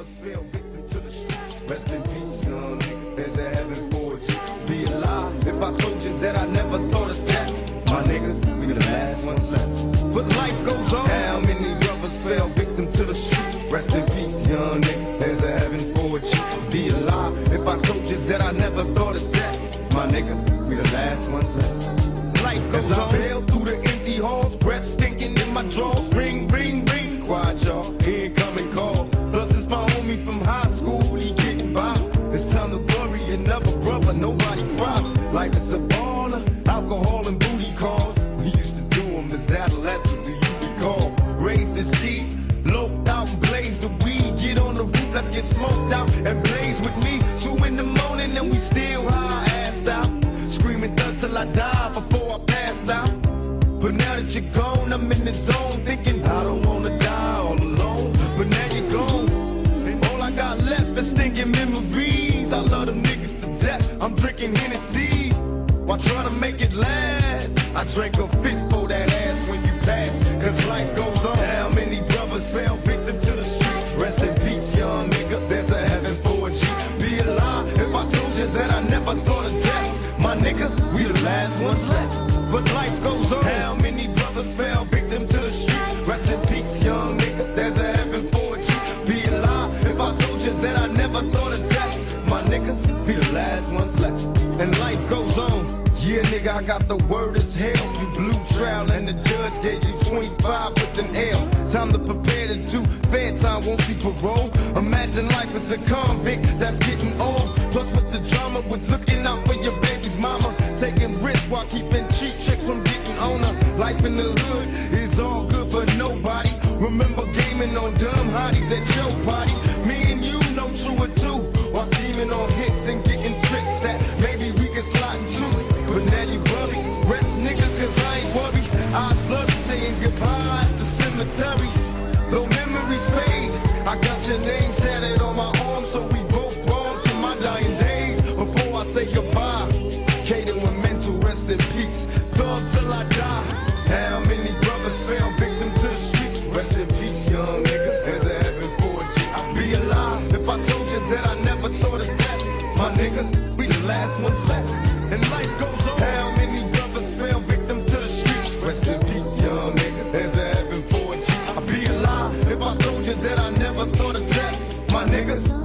brothers fell victim to the street. Rest in peace, young nigga. There's a heaven for you. Be alive if I told you that I never thought of death. My niggas, we the last ones left. But life goes on. How many brothers fell victim to the street? Rest in peace, young nigga. There's a heaven for you. Be alive if I told you that I never thought of death. My nigga, we the last ones left. Life goes on. As I bail through the empty halls, breath stinking in my drawers. Ring, ring, ring. Quiet, y'all. Incoming call. Plus it's my homie from high school. He getting by. It's time to bury another brother. Nobody cry. Life is a baller. Alcohol and booty calls. We used to do them as adolescents. Do you recall? Raised as G's. Loped out and blazed the weed. Get on the roof. Let's get smoked out and blaze with me. 2 in the morning and we still high assed out. Screaming thug till I die before I passed out. But now that you're gone, I'm in the zone thinking I don't wanna die all alone. But now you're gone, and all I got left is stinking memories. I love them niggas to death. I'm drinking Hennessy while trying to make it last. I drank a fifth for that ass when you pass, cause life goes on. How many brothers fell victim to the streets? Rest in peace, young nigga. There's a heaven for a G. Be alive if I told you that I never thought of death. My nigga, we the last ones left. But life goes on. How many brothers fell victim to the streets? Rest in peace, young nigga. There's a heaven for you. Be alive if I told you that I never thought of death. My niggas, we the last ones left. And life goes on. Yeah, nigga, I got the word as hell. You blew trial and the judge gave you 25 with an L. Time to prepare to do fair time, won't see parole. Imagine life as a convict that's getting old. Plus with the drama, with looking out for your baby's mama. Taking risks while keeping cheap chicks from getting on her. Life in the hood is all good for nobody. Remember gaming on dumb hotties at your party. Me and you know true or two. While scheming on hits and getting tricks that maybe we can slide into. But now you worry, rest nigga, cause I ain't worried. I'd love saying goodbye at the cemetery. Though memories fade, I got your name tatted on my arm, so we both born to my dying days. Before I say goodbye, Kaden with mental rest in peace. Thug till I die. How many brothers fell victim to the streets? Rest in peace, young nigga. There's a heaven for a G. I'd be alive if I told you that I never thought of death. My nigga, we the last ones left. And life goes on. How many brothers fell victim to the streets? Rest in peace, young nigga. There's a heaven for a G. I'd be alive if I told you that I never thought of death. My niggas,